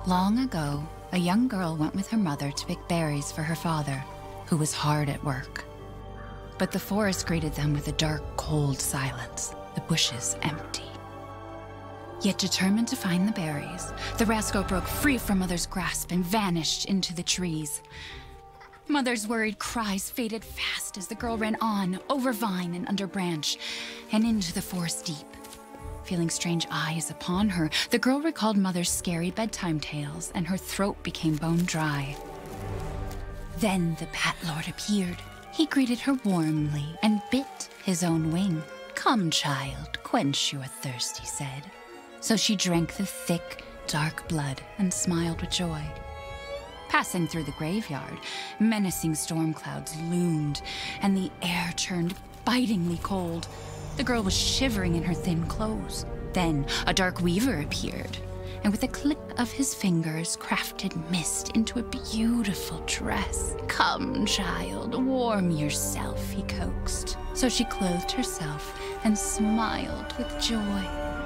Long ago, a young girl went with her mother to pick berries for her father, who was hard at work. But the forest greeted them with a dark, cold silence, the bushes empty. Yet determined to find the berries, the rascal broke free from Mother's grasp and vanished into the trees. Mother's worried cries faded fast as the girl ran on, over vine and under branch, and into the forest deep. Feeling strange eyes upon her, the girl recalled Mother's scary bedtime tales, and her throat became bone dry. Then the Bat Lord appeared. He greeted her warmly and bit his own wing. "Come, child, quench your thirst," he said. So she drank the thick, dark blood and smiled with joy. Passing through the graveyard, menacing storm clouds loomed, and the air turned bitingly cold. The girl was shivering in her thin clothes. Then a dark weaver appeared, and with a click of his fingers, crafted mist into a beautiful dress. "Come, child, warm yourself," he coaxed. So she clothed herself and smiled with joy.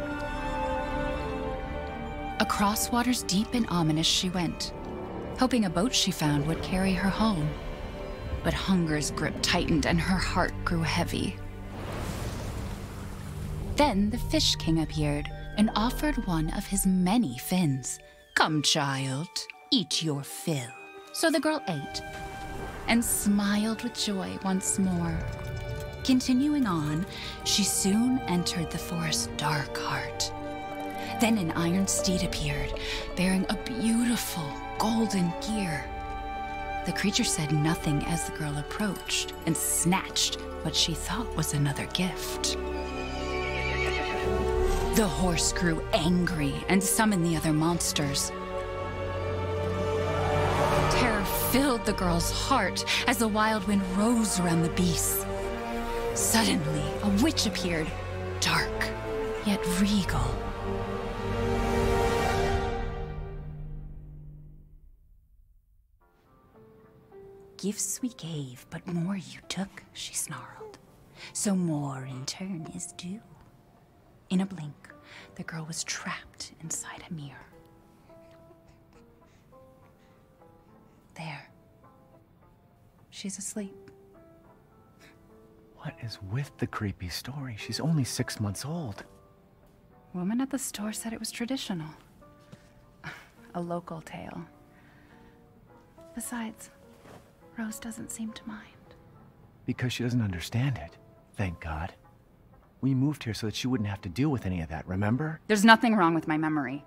Across waters deep and ominous she went, hoping a boat she found would carry her home. But hunger's grip tightened and her heart grew heavy. Then the Fish King appeared and offered one of his many fins. "Come, child, eat your fill." So the girl ate and smiled with joy once more. Continuing on, she soon entered the forest's dark heart. Then an iron steed appeared, bearing a beautiful golden gear. The creature said nothing as the girl approached and snatched what she thought was another gift. The horse grew angry and summoned the other monsters. Terror filled the girl's heart as the wild wind rose around the beasts. Suddenly, a witch appeared, dark yet regal. "Gifts we gave, but more you took," she snarled. "So more in turn is due." In a blink, the girl was trapped inside a mirror. There. She's asleep. What is with the creepy story? She's only 6 months old. Woman at the store said it was traditional. A local tale. Besides, Rose doesn't seem to mind. Because she doesn't understand it. Thank God. We moved here so that she wouldn't have to deal with any of that, remember? There's nothing wrong with my memory.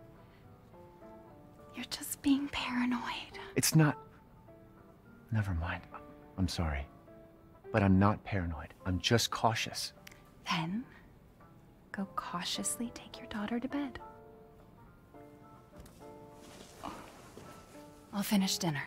You're just being paranoid. It's not... Never mind. I'm sorry. But I'm not paranoid. I'm just cautious. Then, go cautiously take your daughter to bed. I'll finish dinner.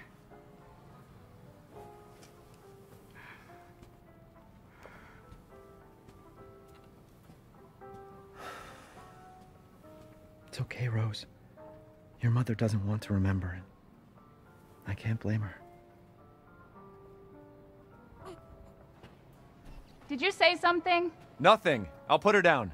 It's okay, Rose. Your mother doesn't want to remember it. I can't blame her. Did you say something? Nothing. I'll put her down.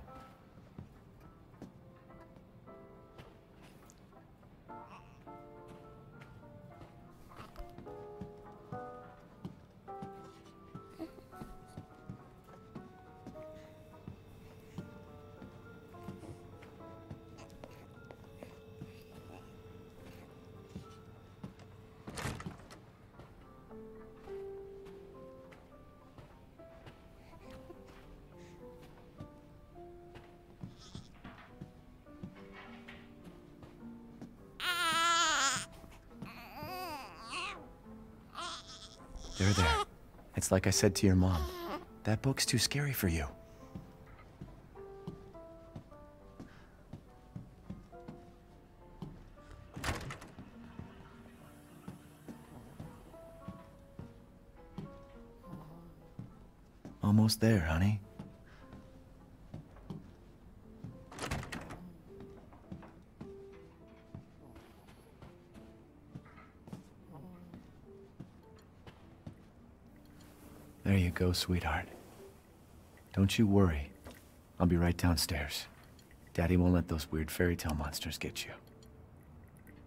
There. It's like I said to your mom. That book's too scary for you. Almost there, honey. There you go, sweetheart. Don't you worry. I'll be right downstairs. Daddy won't let those weird fairy tale monsters get you.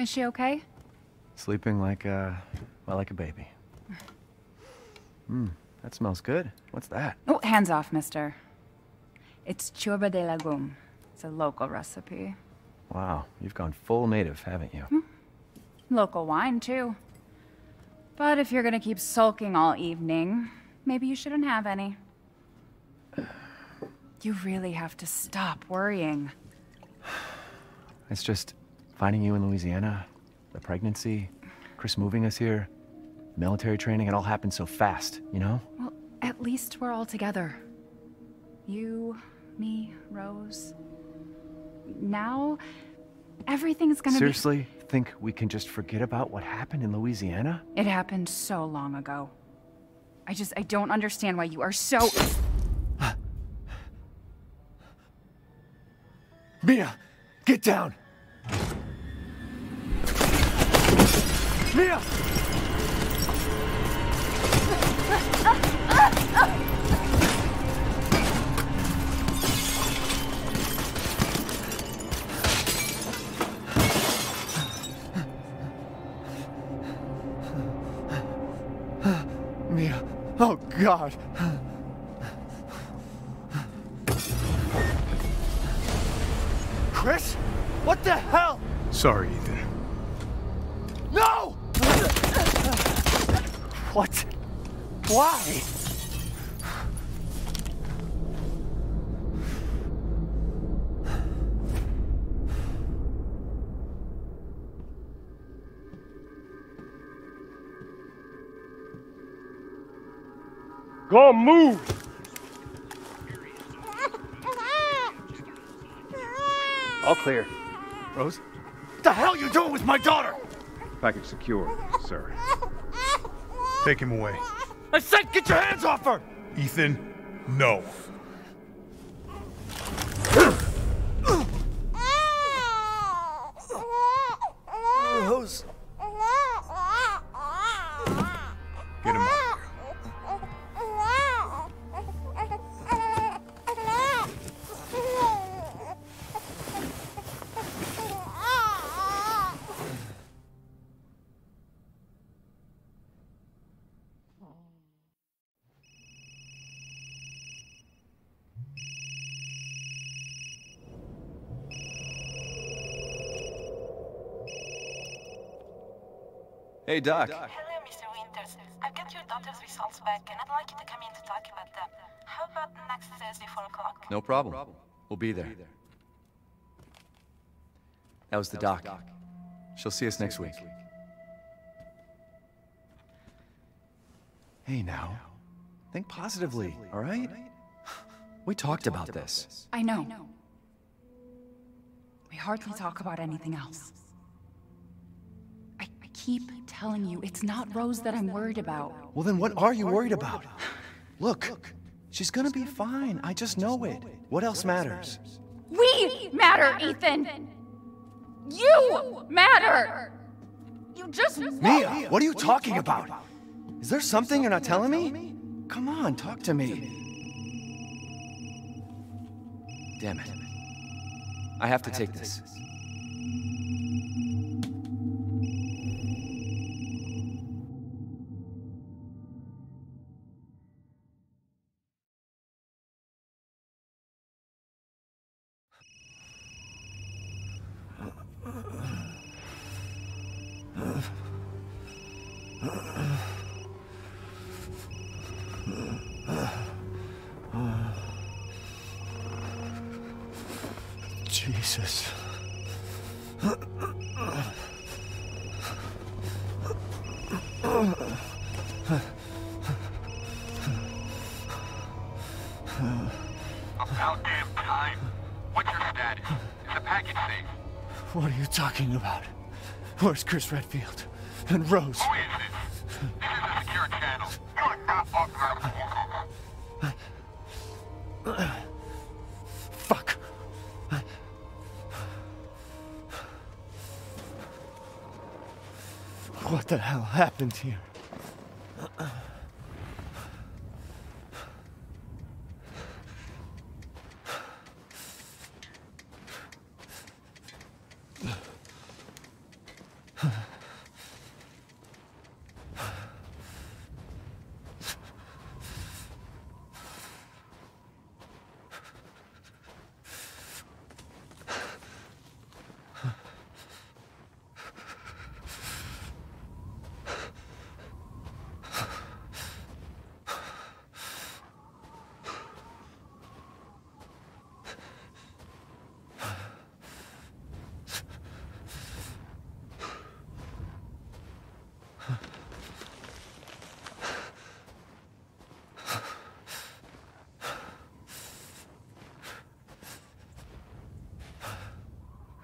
Is she okay? Sleeping like well, like a baby. That smells good. What's that? Oh, hands off, mister. It's ciorba de legume. It's a local recipe. Wow, you've gone full native, haven't you? Local wine, too. But if you're gonna keep sulking all evening, maybe you shouldn't have any. You really have to stop worrying. It's just finding you in Louisiana, the pregnancy, Chris moving us here, military training, it all happened so fast, you know? Well, at least we're all together. You, me, Rose. Now, everything's gonna Seriously? Think we can just forget about what happened in Louisiana? It happened so long ago. I don't understand why you are so... Mia! Get down! Mia! Mia. Oh, God. Chris? What the hell? Sorry, Ethan. No! What? Why? Go move! All clear. Rose? What the hell are you doing with my daughter? Package secure, sir. Take him away. I said get your hands off her! Ethan, no. Rose. Get him out. Hey, Doc. Hello, Mr. Winters. I've got your daughter's results back, and I'd like you to come in to talk about them. How about next Thursday, 4 o'clock? No problem. We'll be there. That was the doc. She'll see us next week. Hey, now. Think positively, all right? We talked about this. I know. We hardly talk about anything else. I keep telling you, it's not Rose that I'm worried about. Well, then what are you worried about? Look, she's gonna be fine. I just know it. What else matters? We matter, Ethan! You matter! You just... Mia, what are you talking about? Is there something you're not telling me? Come on, talk to me. Damn it. I have to take this. Jesus. About damn time. What's your status? Is the package safe? What are you talking about? Where's Chris Redfield? And Rose? Who is this? This is a secure channel. You are not authorized to walk over. Fuck. What the hell happened here?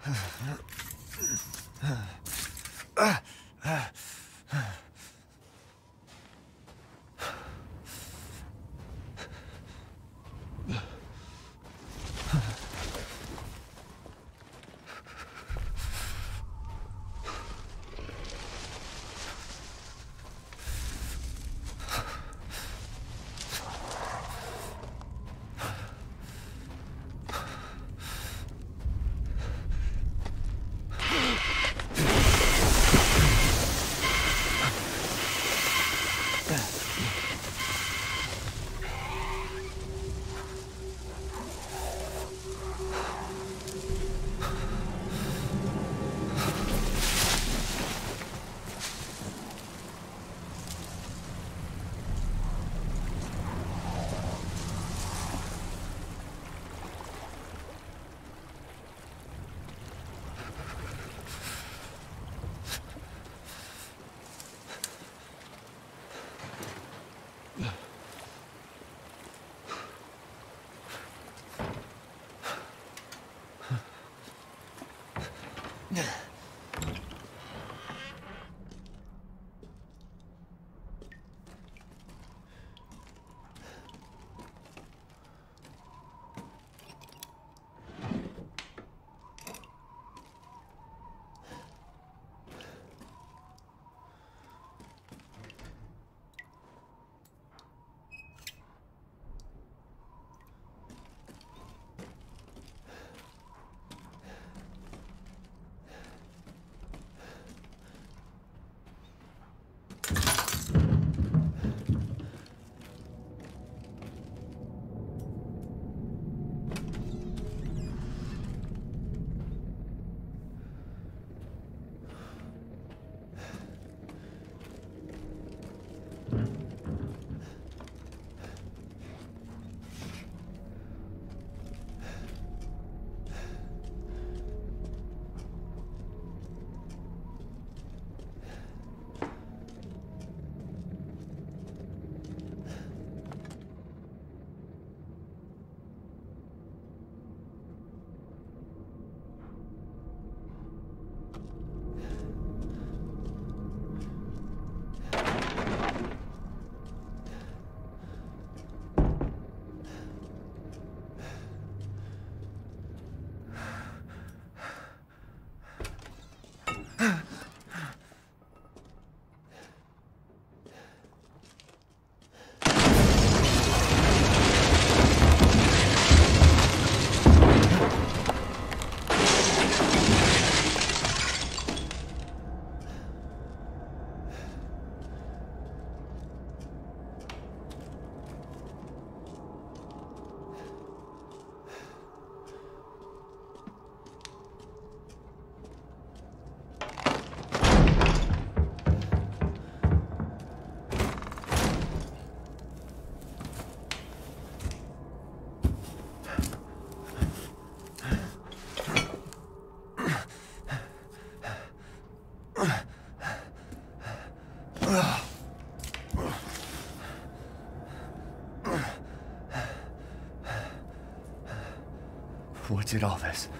What did all this?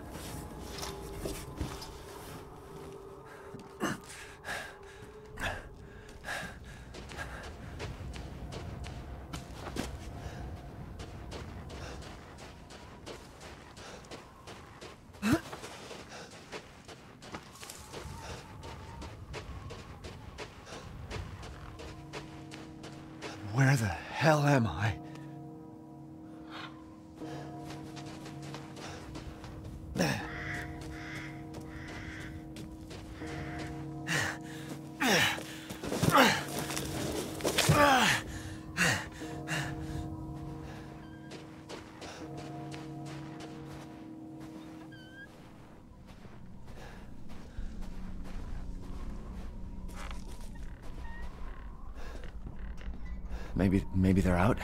Where the hell am I? Maybe they're out?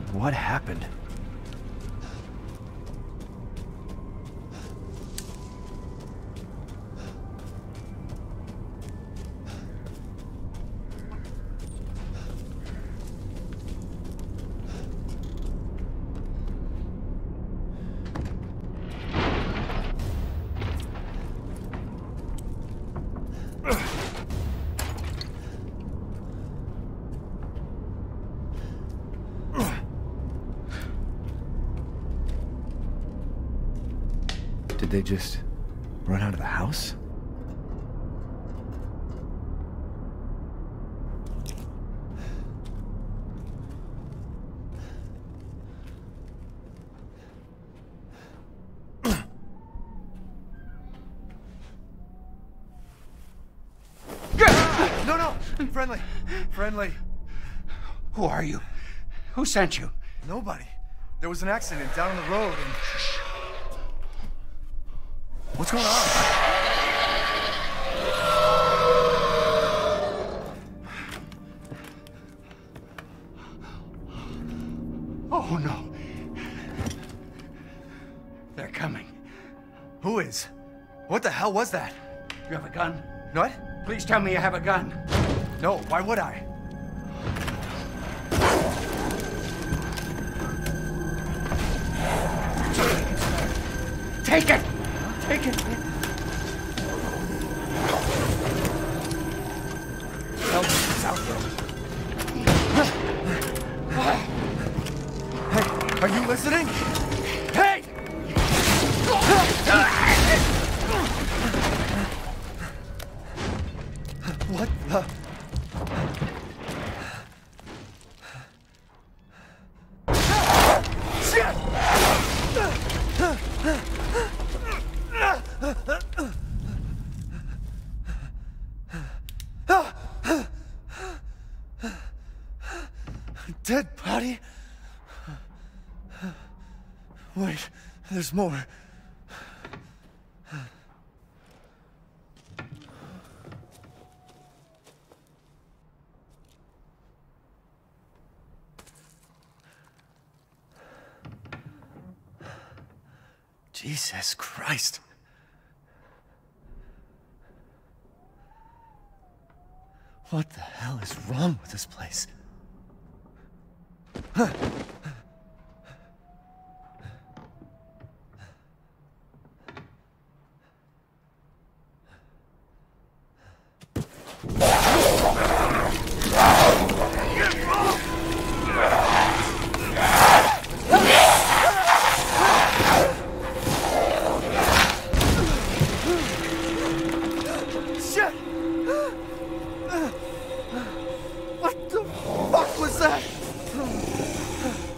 What happened? Did they just run out of the house? No! Friendly! Friendly! Who are you? Who sent you? Nobody. There was an accident down the road and... What's going on? Oh, no. They're coming. Who is? What the hell was that? You have a gun? What? Please tell me you have a gun. No, why would I? Take it! Take it! Help us out Hey, are you listening? Hey! What the... Dead body? Wait, there's more. Jesus Christ. What the hell is wrong with this place? Shit! What the fuck was that?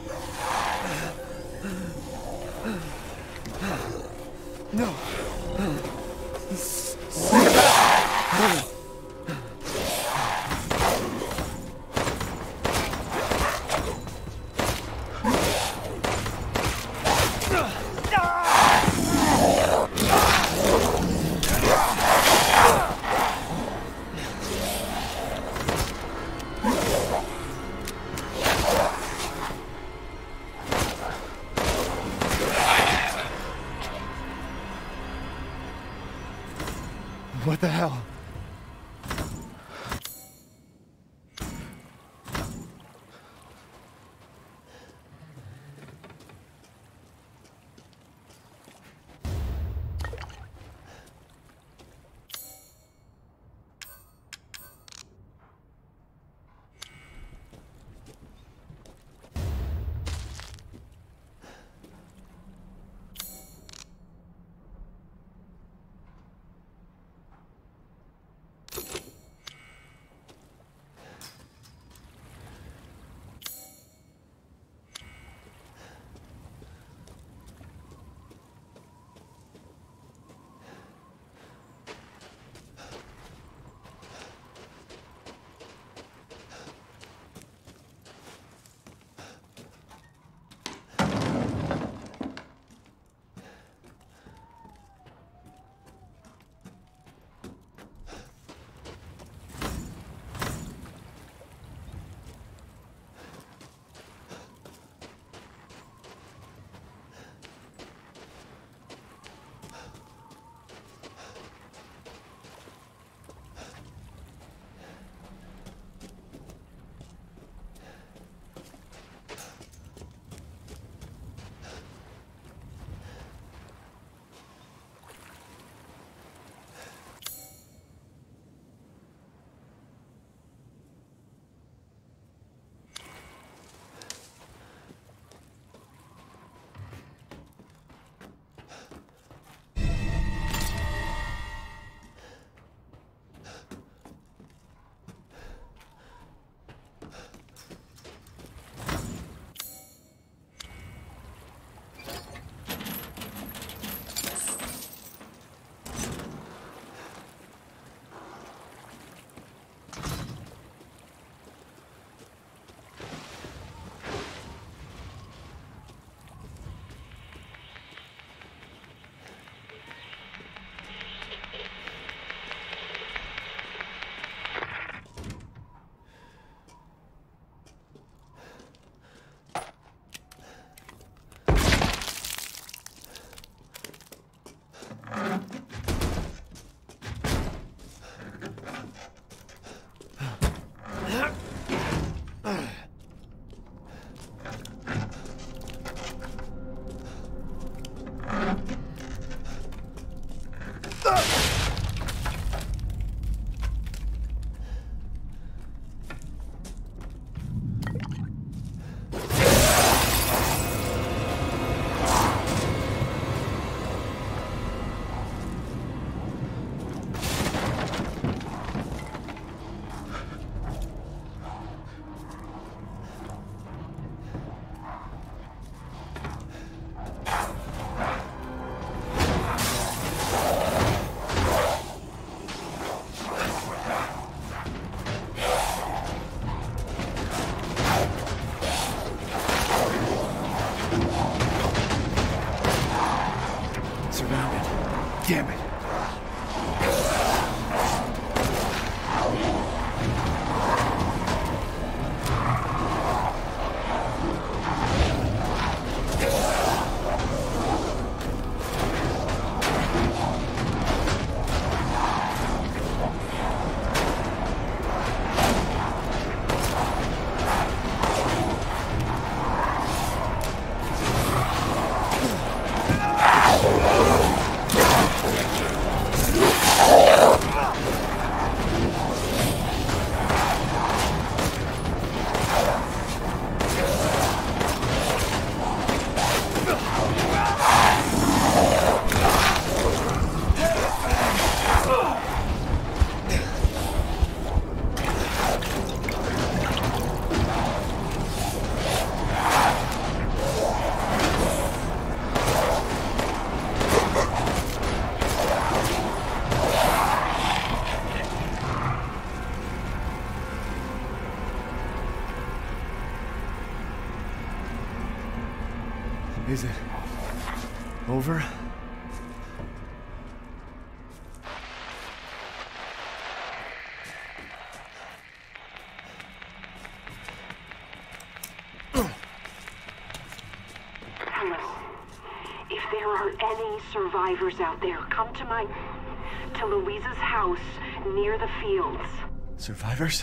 Is it over? Hello. If there are any survivors out there, come to Louisa's house near the fields. Survivors?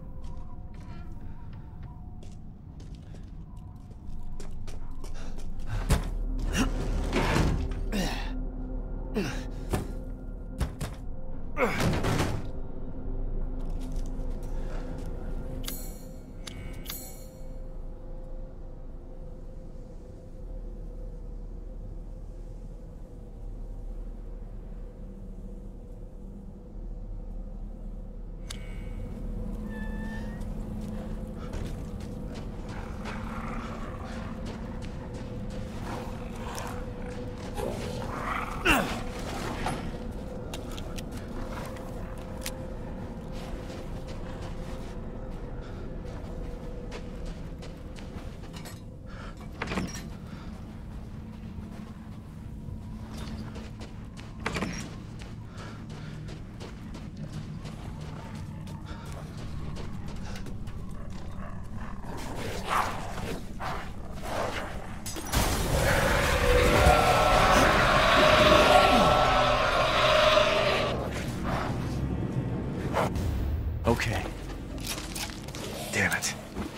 Okay. Damn it.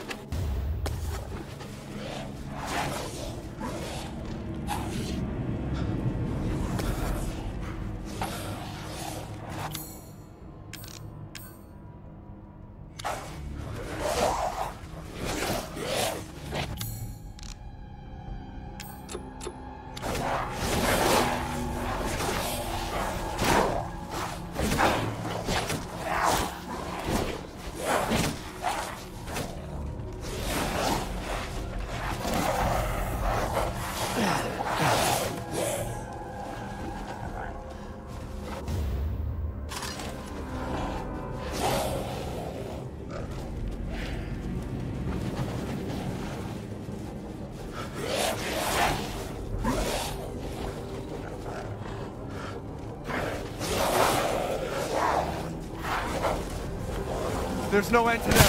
There's no end to them.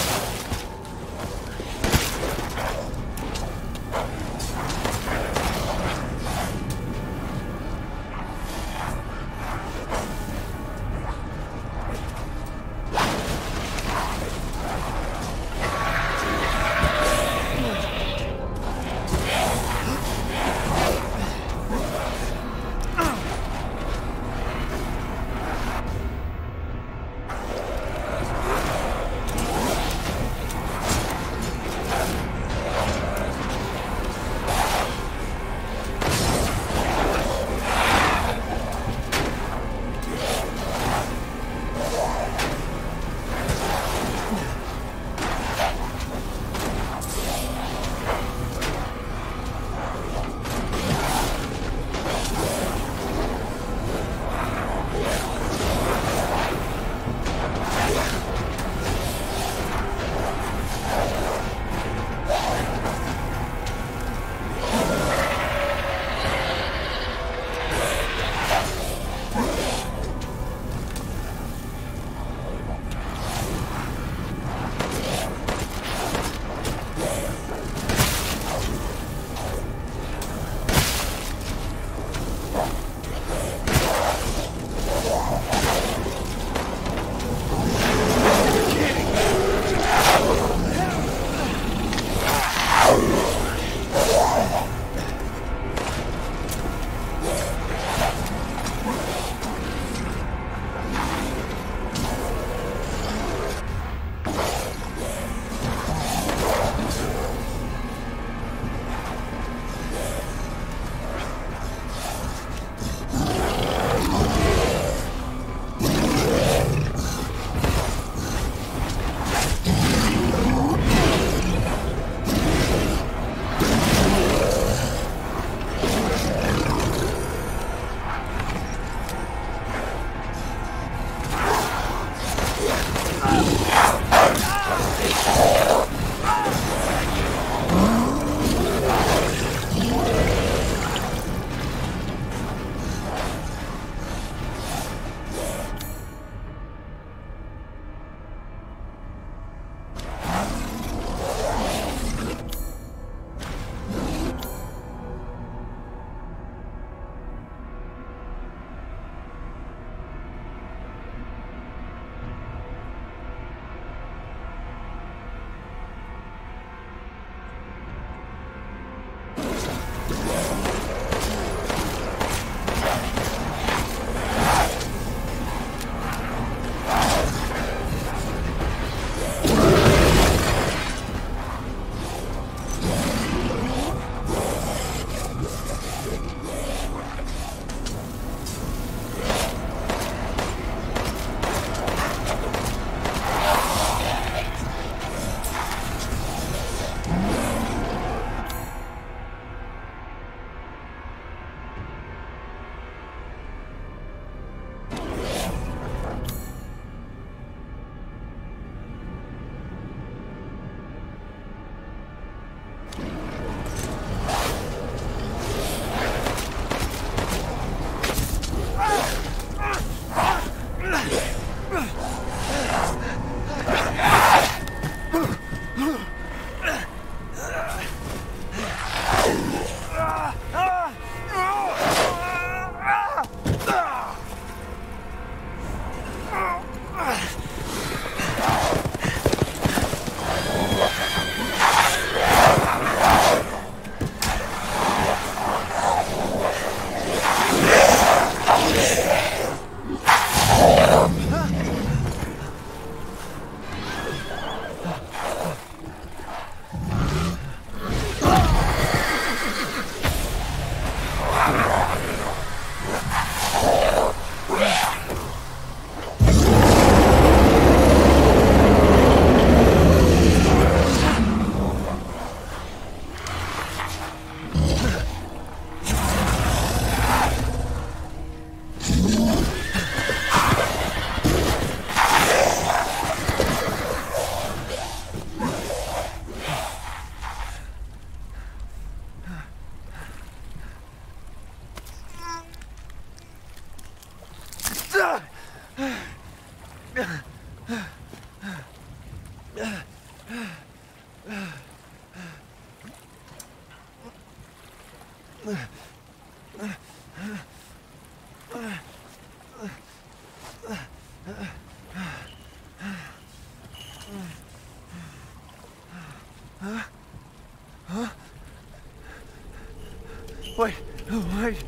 Wait, wait.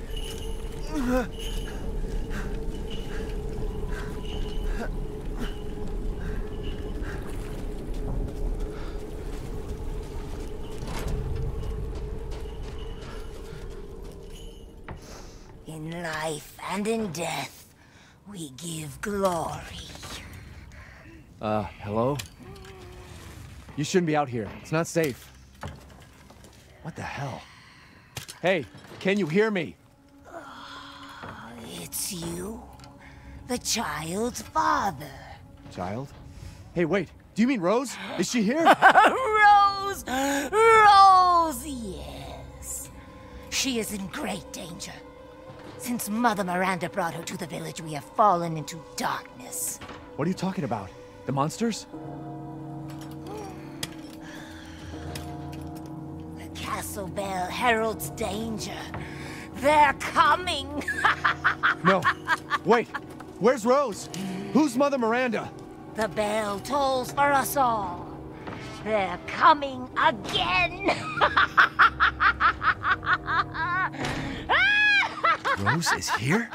In life and in death, we give glory. Hello? You shouldn't be out here. It's not safe. What the hell? Hey, can you hear me? It's you, the child's father. Child? Hey, wait. Do you mean Rose? Is she here? Rose! Rose, yes. She is in great danger. Since Mother Miranda brought her to the village, we have fallen into darkness. What are you talking about? The monsters? The castle bell heralds danger. They're coming! No. Wait. Where's Rose? Who's Mother Miranda? The bell tolls for us all. They're coming again! Rose is here?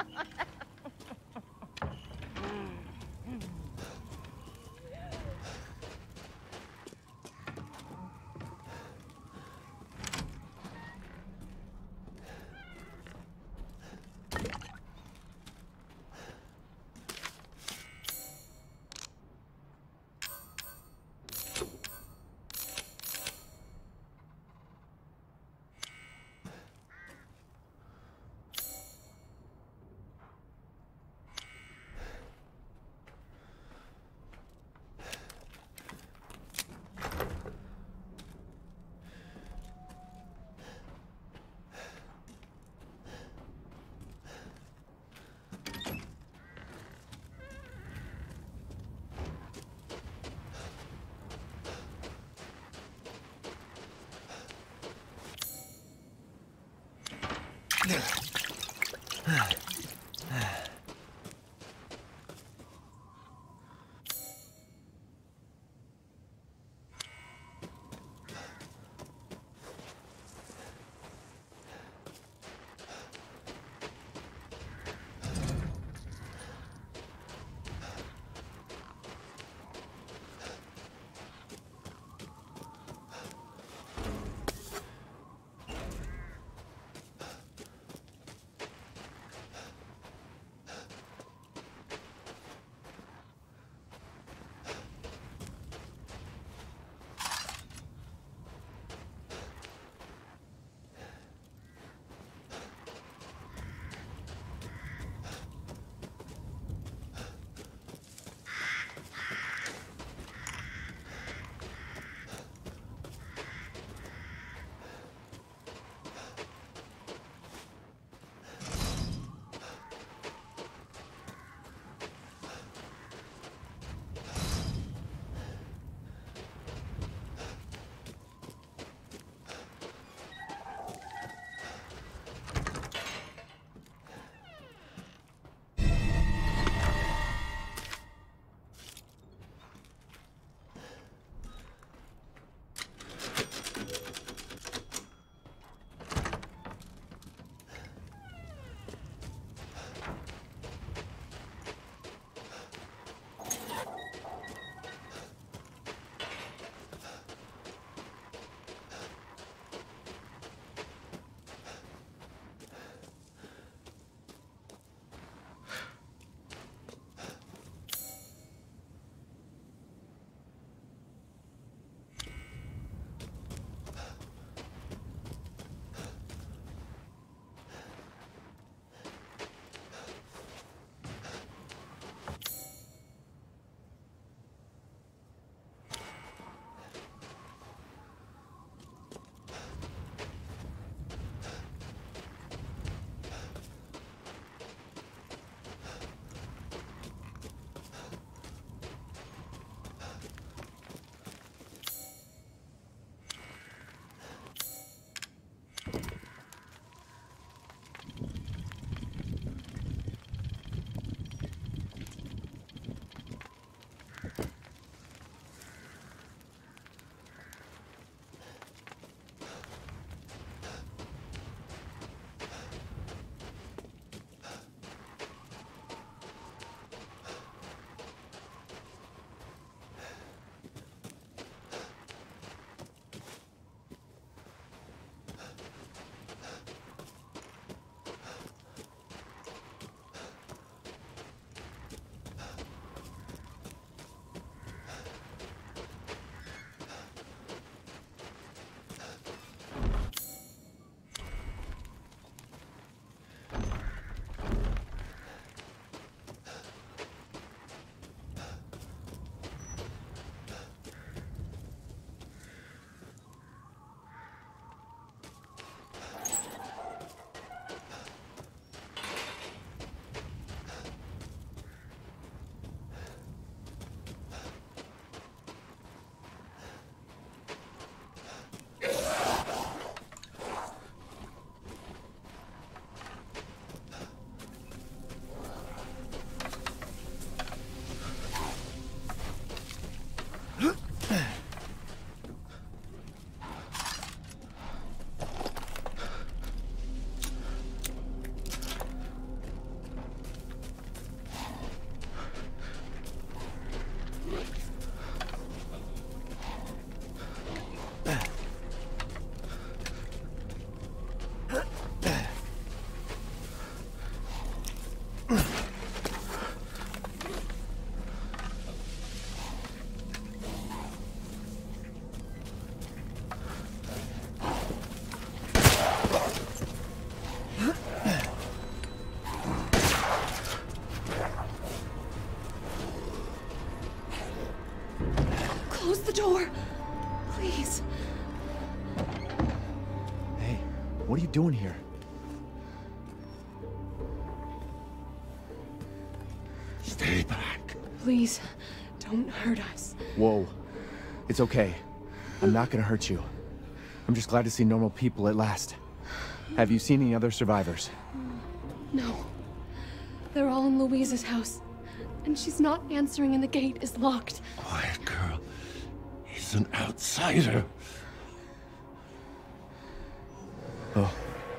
Close the door. Please. Hey, what are you doing here? Stay back. Please, don't hurt us. Whoa. It's okay. I'm not gonna hurt you. I'm just glad to see normal people at last. Have you seen any other survivors? No. They're all in Louise's house. And she's not answering and the gate is locked. Quiet, girl. He's an outsider. Oh.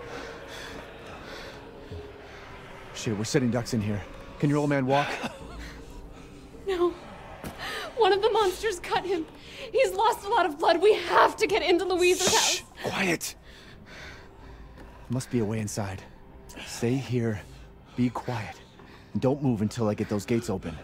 Shit, we're sitting ducks in here. Can your old man walk? No. One of the monsters cut him. He's lost a lot of blood. We have to get into Louise's house. Quiet! Must be a way inside. Stay here, be quiet, and don't move until I get those gates open.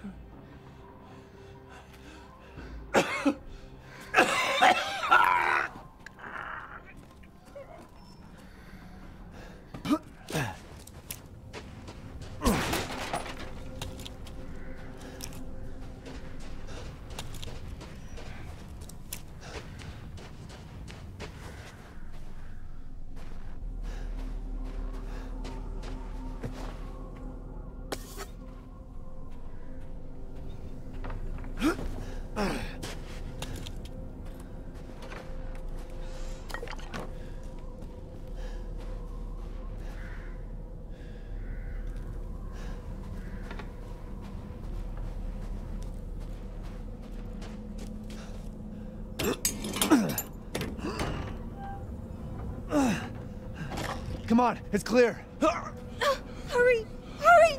Come on, it's clear. Hurry! Hurry!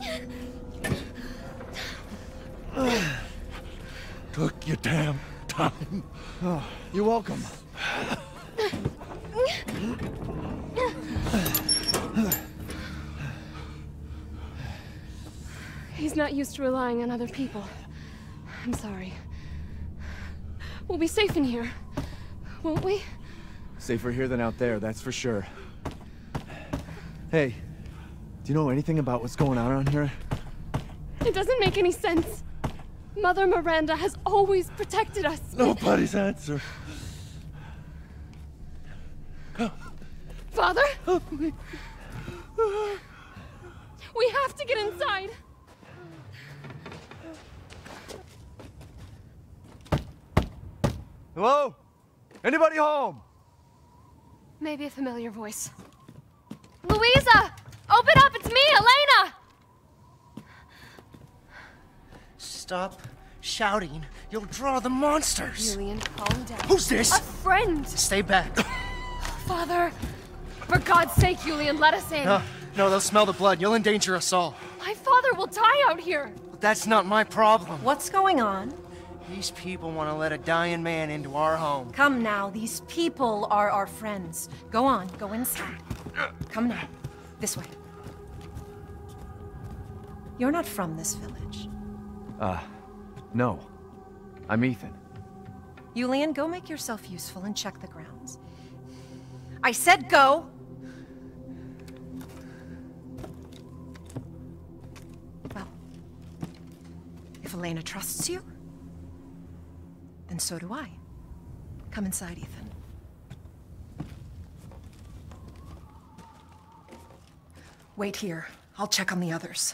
Took your damn time. Oh, you're welcome. He's not used to relying on other people. I'm sorry. We'll be safe in here, won't we? Safer here than out there, that's for sure. Hey, do you know anything about what's going on around here? It doesn't make any sense. Mother Miranda has always protected us. Nobody's answer. Father? We have to get inside. Hello? Anybody home? Maybe a familiar voice. Louisa! Open up! It's me, Elena! Stop shouting. You'll draw the monsters. Julian, calm down. Who's this? A friend! Stay back. Father! For God's sake, Julian, let us in. No, they'll smell the blood. You'll endanger us all. My father will die out here. That's not my problem. What's going on? These people want to let a dying man into our home. Come now, these people are our friends. Go on, go inside. Come now, this way. You're not from this village. No. I'm Ethan. Julian, go make yourself useful and check the grounds. I said go! Well, if Elena trusts you, then so do I. Come inside, Ethan. Wait here. I'll check on the others.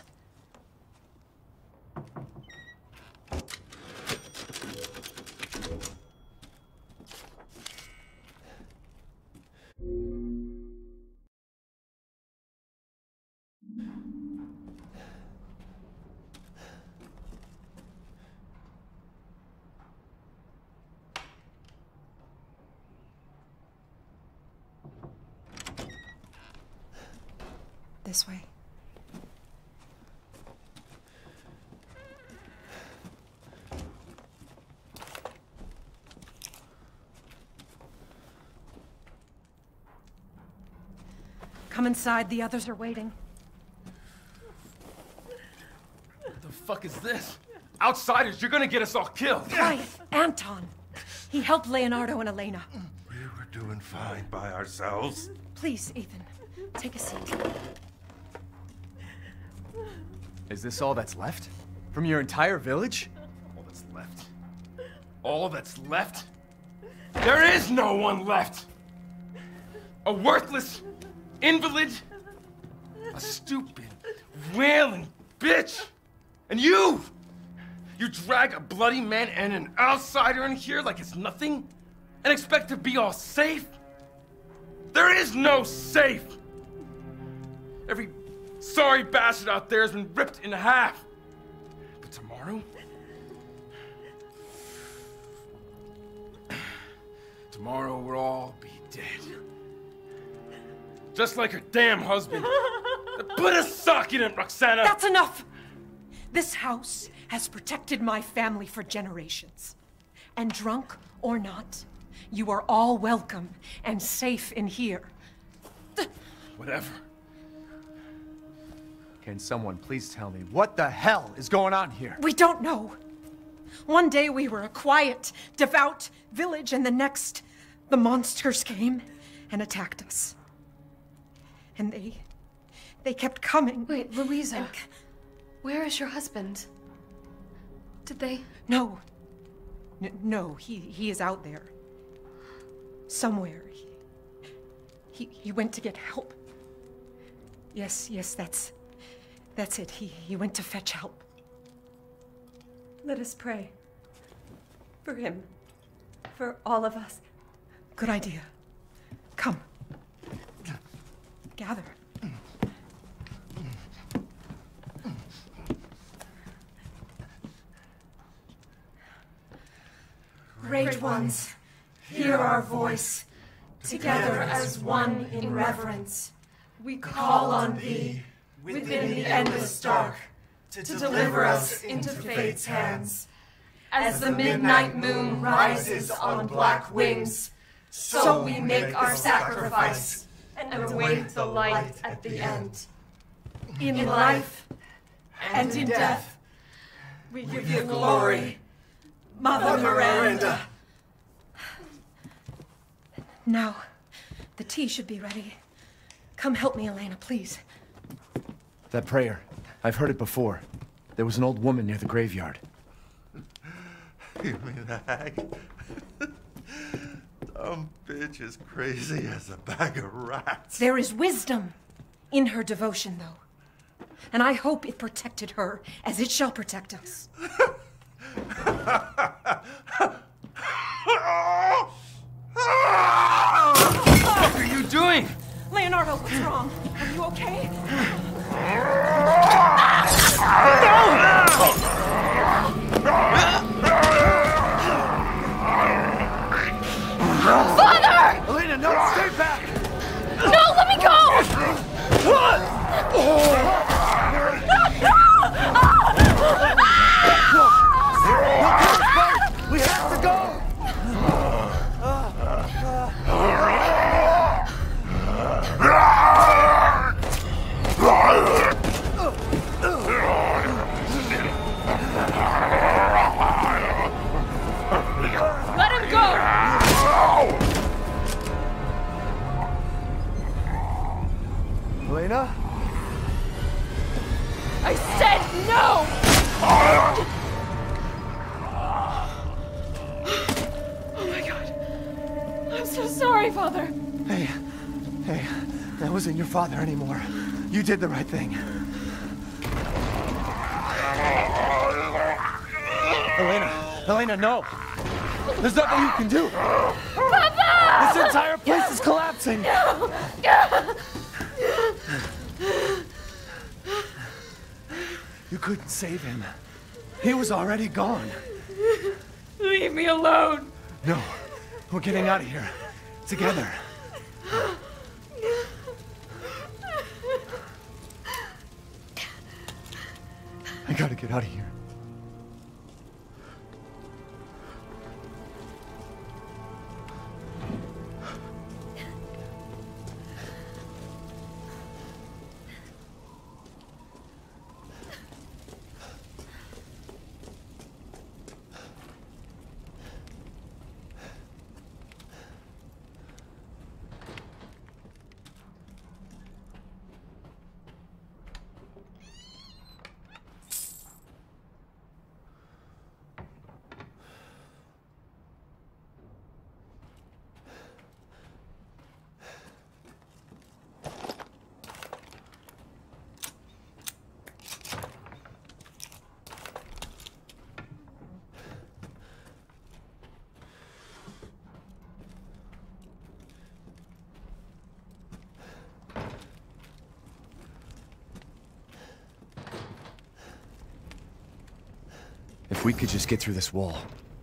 This way. Come inside, the others are waiting. What the fuck is this? Outsiders, you're gonna get us all killed! Quiet! Anton! He helped Leonardo and Elena. We were doing fine by ourselves. Please, Ethan, take a seat. Is this all that's left? From your entire village? All that's left. all that's left? There is no one left! A worthless invalid, a stupid, wailing bitch! And you drag a bloody man and an outsider in here like it's nothing and expect to be all safe? There is no safe! Every sorry bastard out there has been ripped in half. But tomorrow? Tomorrow we'll all be dead. Just like her damn husband. Put a sock in it, Roxana! That's enough! This house has protected my family for generations. And drunk or not, you are all welcome and safe in here. Whatever. Can someone please tell me what the hell is going on here? We don't know. One day we were a quiet, devout village, and the next, the monsters came and attacked us. And they kept coming. Wait, Luisa. Where is your husband? Did they? No. No, he is out there. Somewhere. He went to get help. Yes, that's it. He went to fetch help. Let us pray. For him. For all of us. Good idea. Come. Gather. Great ones, hear our voice. Together as one in reverence, we call on thee within the endless dark to deliver us into fate's hands. As the midnight moon rises on black wings, so we make our sacrifice and await the light at the end. In life and in death, we give you glory, Mother Miranda. Now, the tea should be ready. Come help me, Elena, please. That prayer, I've heard it before. There was an old woman near the graveyard. You mean the hag? Dumb bitch is crazy as a bag of rats. There is wisdom in her devotion, though. And I hope it protected her as it shall protect us. What are you doing? Leonardo, what's wrong? Are you okay? Father! Elena, no, stay back! No, let me go! We have to go! Let him go! Elena? I said no! Oh my God. I'm so sorry, Father. Hey, that wasn't your father anymore. You did the right thing. Elena, no! There's nothing you can do! Papa! This entire place is collapsing! No! You couldn't save him. He was already gone. Leave me alone! No, we're getting out of here. Together. I gotta get out of here. we could just get through this wall.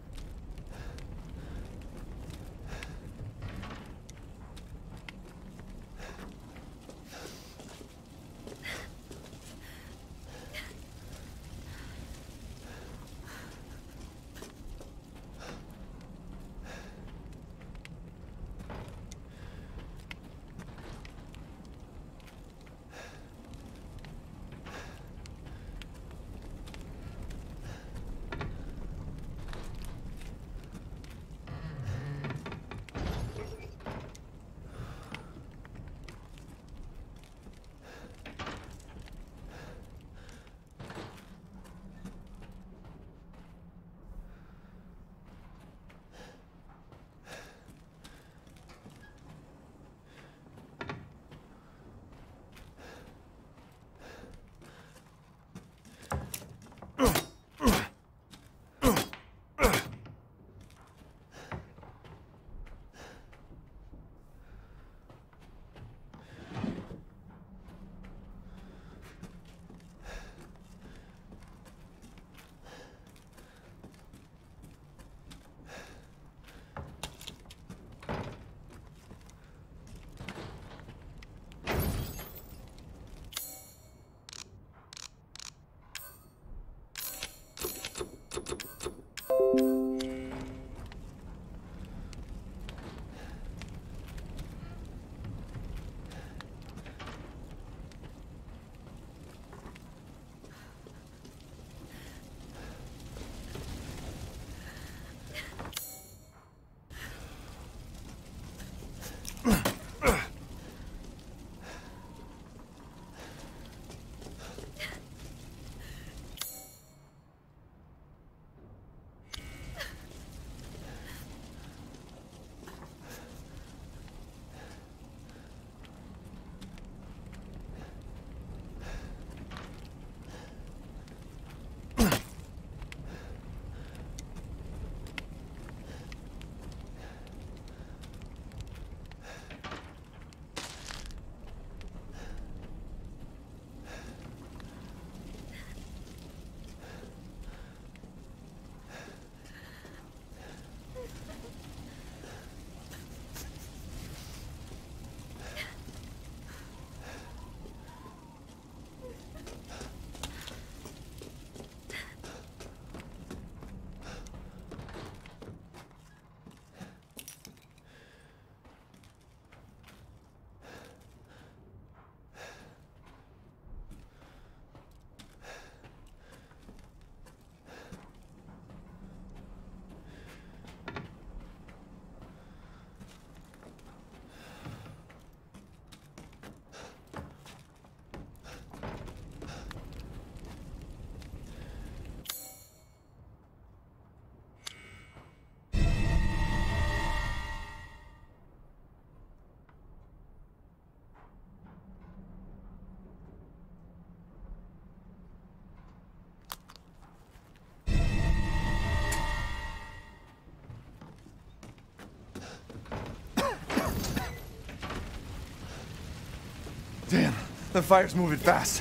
Damn, the fire's moving fast.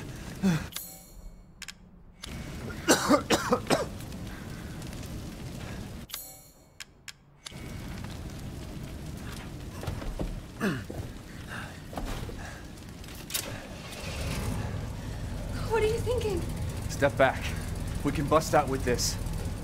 What are you thinking? Step back. We can bust out with this.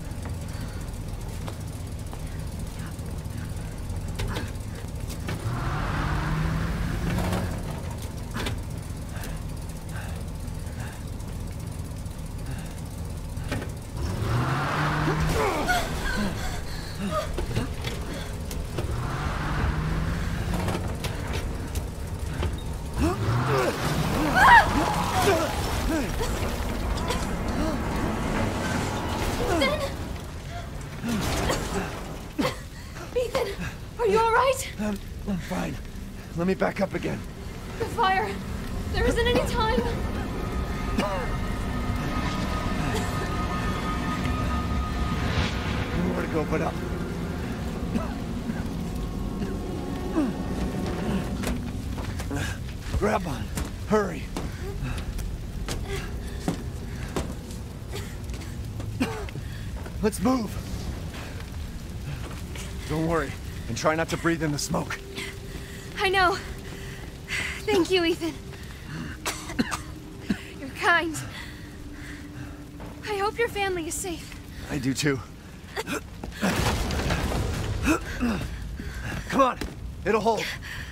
Ethan, are you all right? I'm fine. Let me back up again. The fire. There isn't any time. Nowhere to go but up. Grab on. Hurry. Let's move. Don't worry, and try not to breathe in the smoke. I know. Thank you, Ethan. You're kind. I hope your family is safe. I do too. Come on, it'll hold.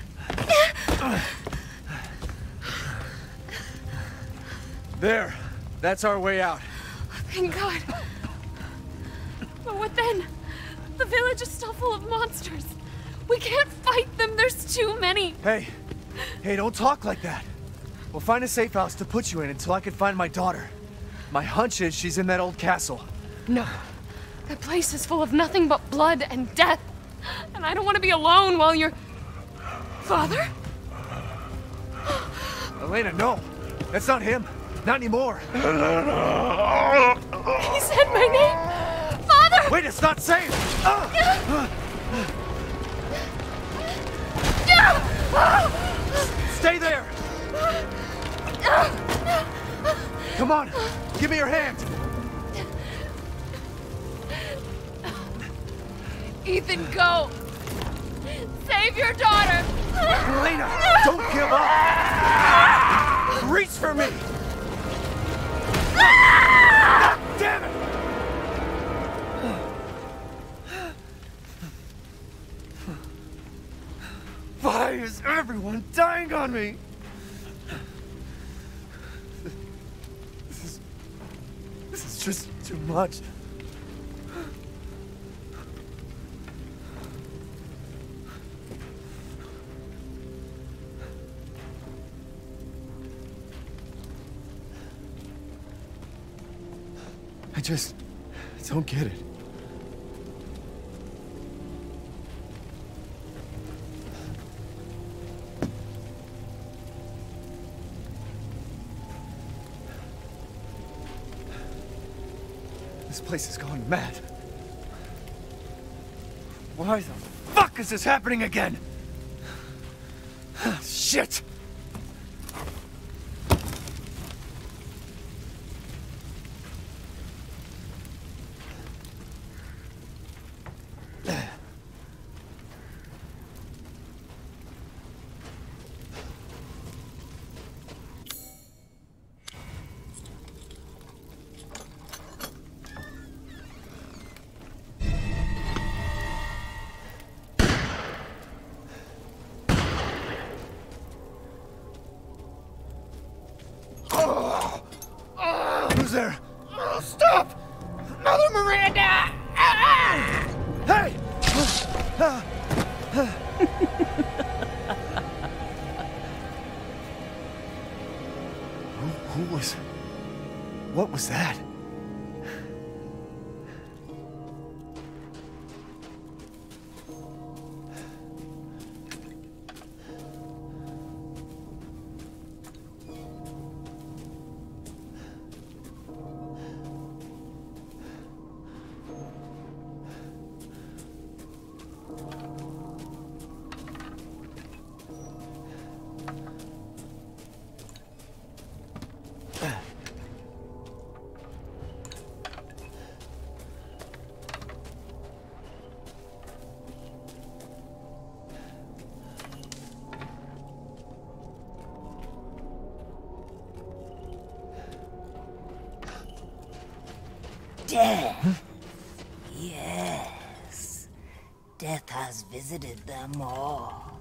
There, that's our way out. Thank God. But what then? The village is still full of monsters. We can't fight them, there's too many. Hey, don't talk like that. We'll find a safe house to put you in until I can find my daughter. My hunch is she's in that old castle. No. That place is full of nothing but blood and death. And I don't want to be alone while you're... Father? Elena, no. That's not him. Not anymore. He said my name! Father! Wait, it's not safe! Stay there! Come on! Give me your hand! Ethan, go! Save your daughter! Elena, don't give up! Reach for me! God damn it! Why is everyone dying on me? This is just too much. I just don't get it. This place has gone mad. Why the fuck is this happening again? Shit! Who's there? Oh, stop! Mother Miranda! Hey! Who was... What was that? Death. Yes. Death has visited them all.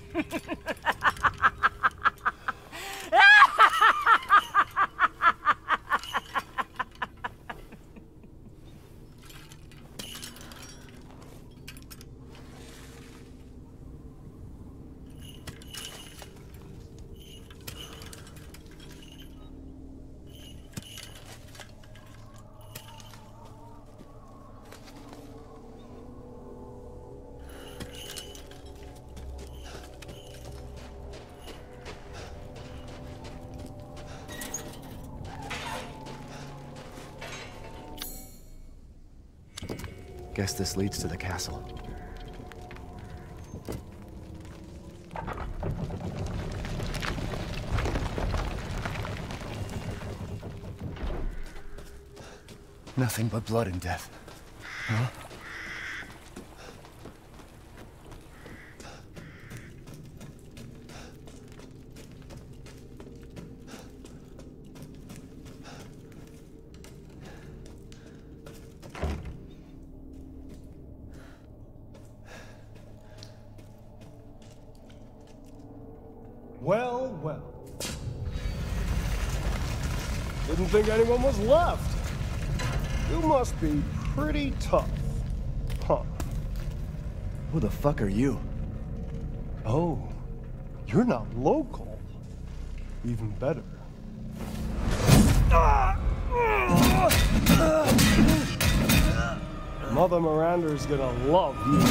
Guess this leads to the castle. Nothing but blood and death. Well, well. Didn't think anyone was left. You must be pretty tough. Huh. Who the fuck are you? Oh, you're not local. Even better. Mother Miranda's gonna love you.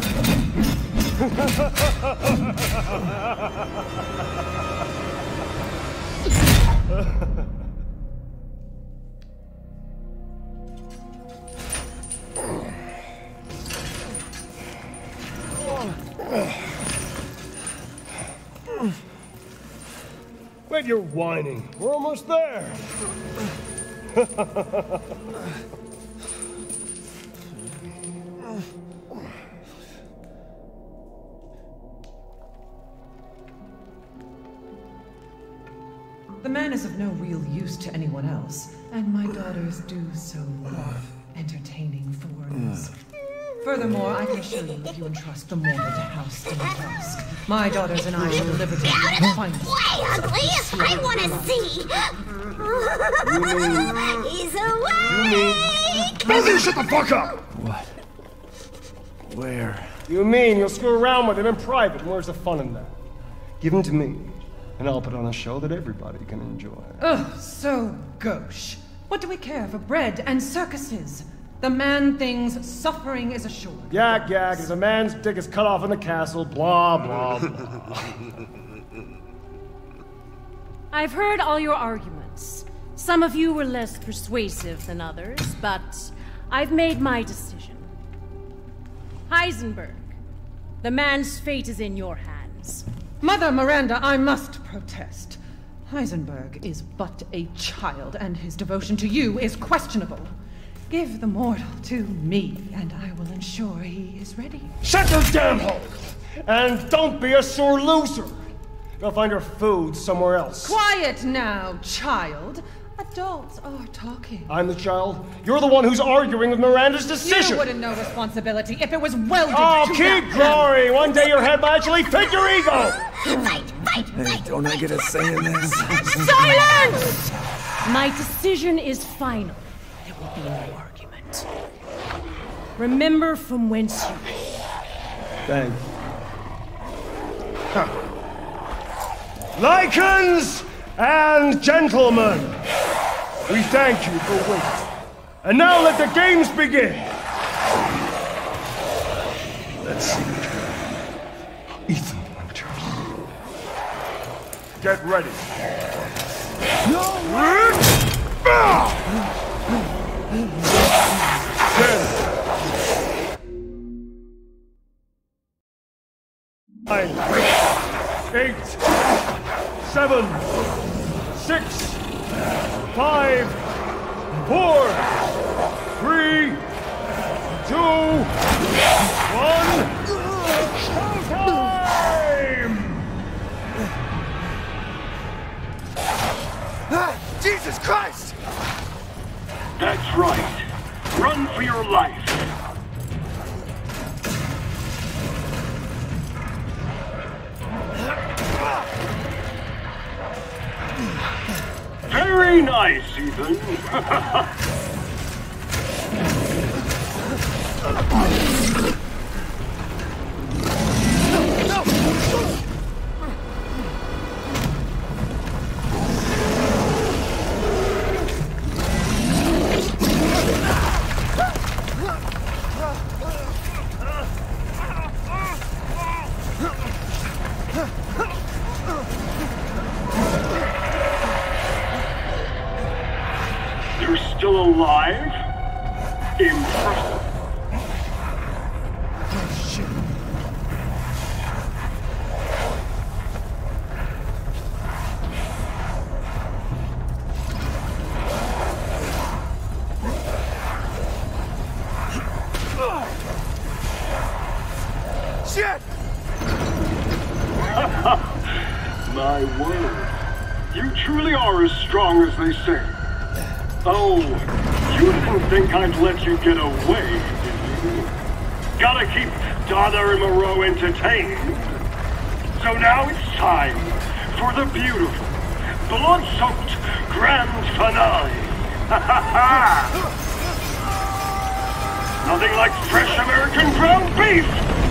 Wait, you're whining. We're almost there. The man is of no real use to anyone else, and my daughters do so love entertaining foreigners. Furthermore, I can assure you if you entrust the mortal to House in Dusk, my daughters and I will deliver to you the finest. Way, ugly! I want to see! He's awake! Beverly, shut the fuck up! What? Where? You mean you'll screw around with him in private? Where's the fun in that? Give him to me, and I'll put on a show that everybody can enjoy. Ugh, so gauche. What do we care for bread and circuses? The man thinks suffering is assured. Yak, yak, if a man's dick is cut off in the castle, blah, blah, blah. I've heard all your arguments. Some of you were less persuasive than others, but I've made my decision. Heisenberg, the man's fate is in your hands. Mother Miranda, I must protest. Heisenberg is but a child, and his devotion to you is questionable. Give the mortal to me, and I will ensure he is ready. Shut your damn hole! And don't be a sore loser! Go find her food somewhere else. Quiet now, child. Adults are talking. I'm the child. You're the one who's arguing with Miranda's decision. You wouldn't know responsibility if it was welded to Oh, keep glory! One day your head might actually fit your ego! Hey, don't I get a say in this? Silence! My decision is final. There will be no argument. Remember from whence you came. Thank you. Huh. Lycans and gentlemen, we thank you for waiting. And now let the games begin. Let's see which one Ethan Winters. Get ready. Nine, 8, 7, 6, 5, 4, 3, 2, 1. Showtime! Jesus Christ! That's right. Run for your life. Very nice, Ethan. You're still alive? Impressive. Shit! My word. You truly are as strong as they say. Oh, you didn't think I'd let you get away, did you? Gotta keep Donna and Moreau entertained. So now it's time for the beautiful, blood-soaked grand finale. Nothing like fresh American ground beef!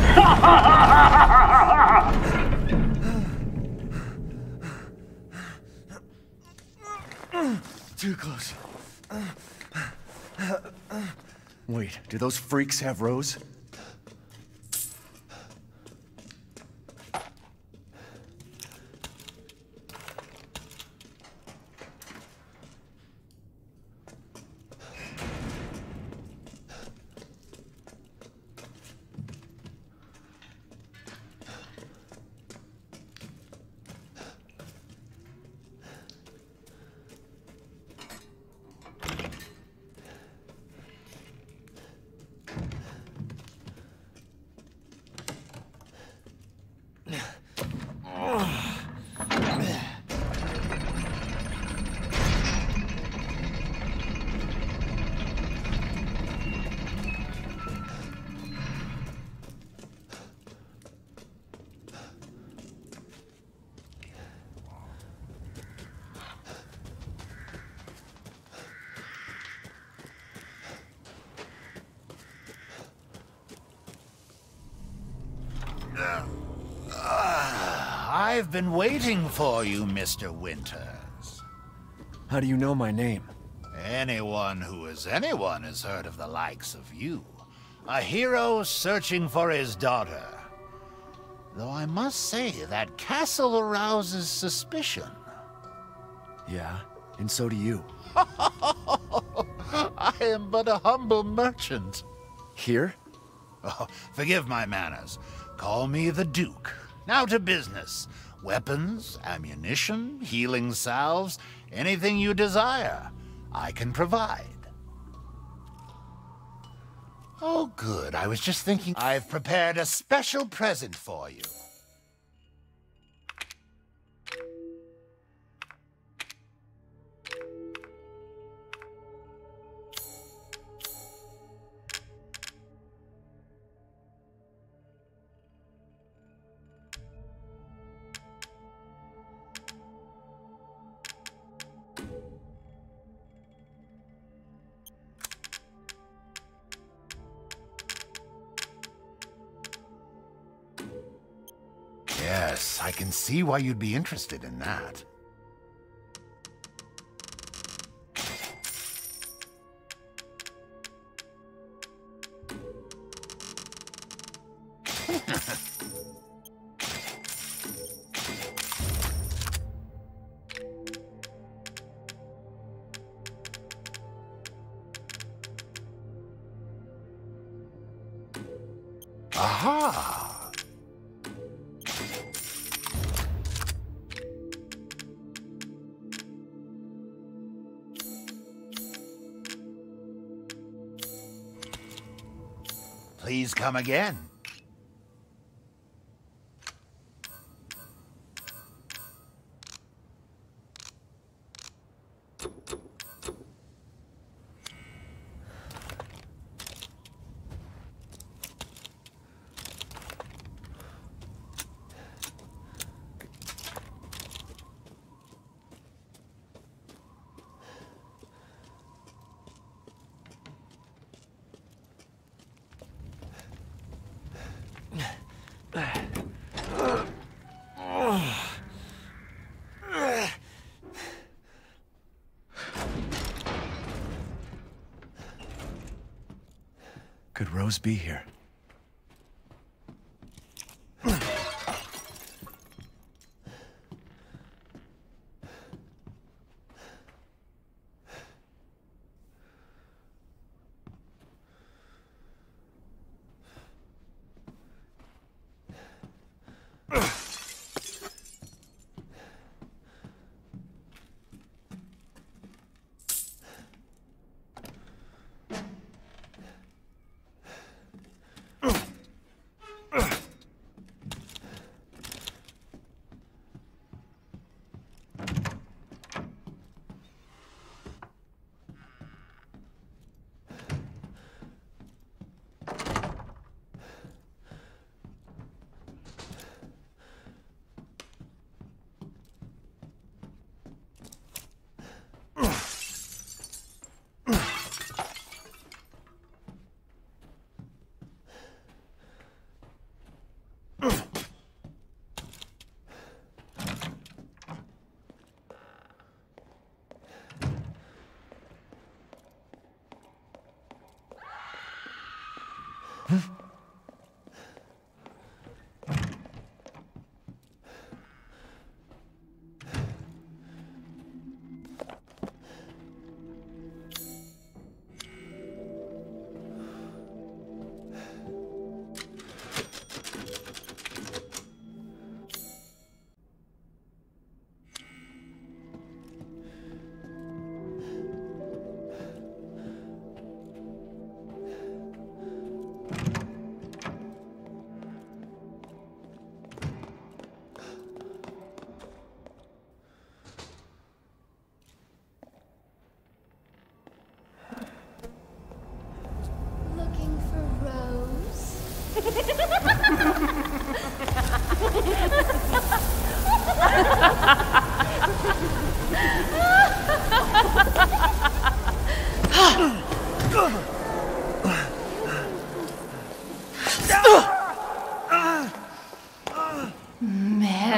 Too close. Wait, do those freaks have Rose? I've been waiting for you, Mr. Winters. How do you know my name? Anyone who is anyone has heard of the likes of you. A hero searching for his daughter. Though I must say, that castle arouses suspicion. Yeah, and so do you. I am but a humble merchant. Here? Oh, forgive my manners. Call me the Duke. Now to business. Weapons, ammunition, healing salves, anything you desire, I can provide. Oh, good. I was just thinking I've prepared a special present for you. Yes, I can see why you'd be interested in that. Aha! Please come again. Could Rose be here?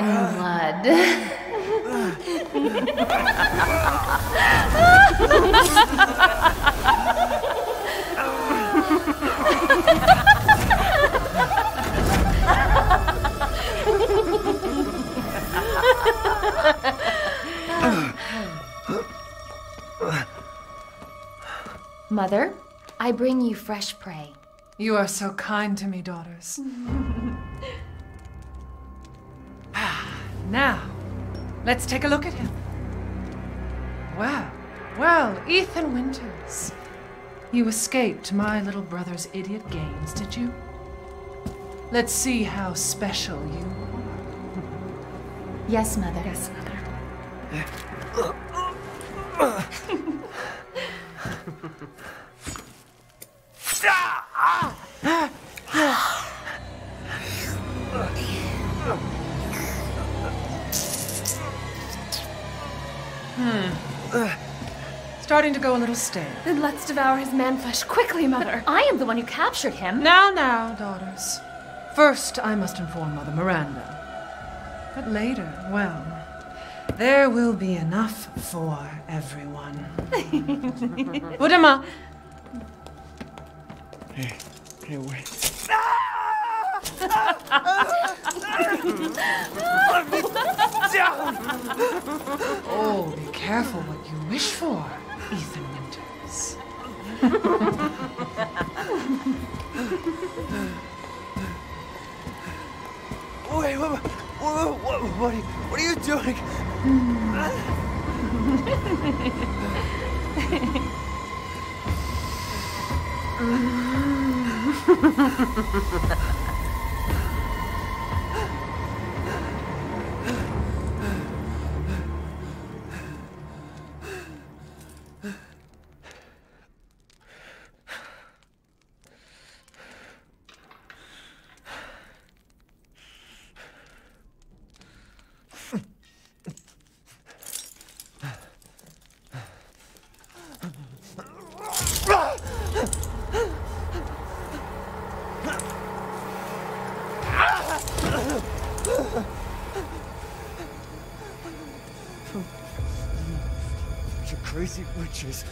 and blood. Mother, I bring you fresh prey. You are so kind to me, daughters. Now, let's take a look at him. Well, Ethan Winters. You escaped my little brother's idiot games, did you? Let's see how special you are. Yes, Mother. Yes, Mother. Starting to go a little stale. Then let's devour his man-flesh quickly, Mother. I am the one who captured him. Now, daughters. First, I must inform Mother Miranda. But later, well, there will be enough for everyone. Budama! Hey, wait. Oh, be careful what you wish for, Ethan Winters. Wait, what are you doing? You crazy witches.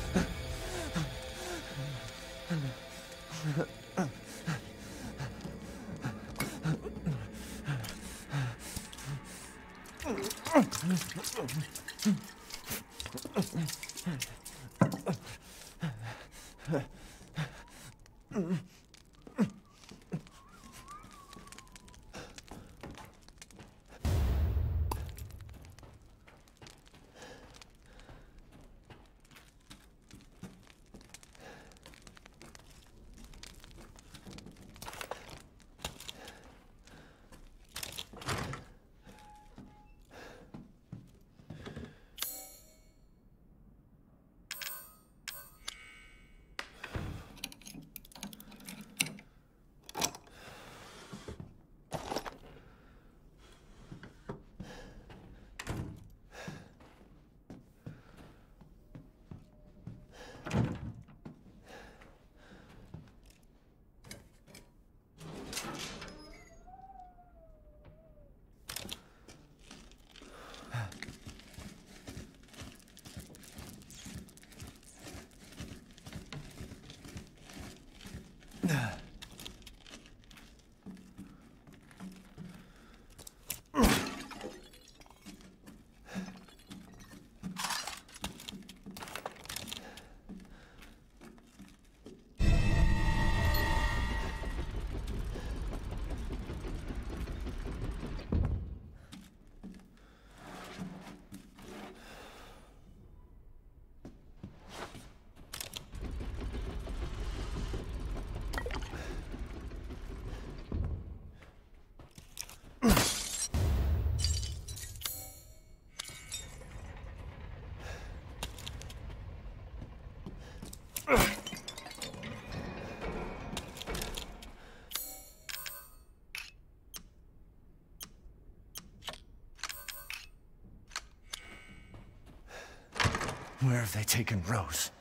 Where have they taken Rose?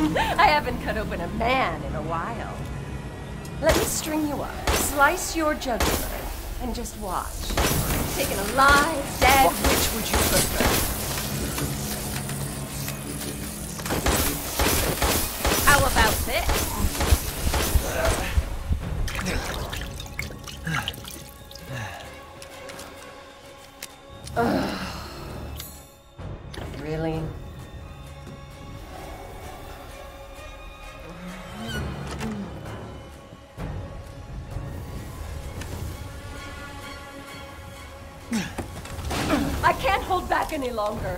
I haven't cut open a man in a while. Let me string you up, slice your jugular, and just watch. Taken alive, dead. Which would you prefer? How about this? Really? I can't hold back any longer.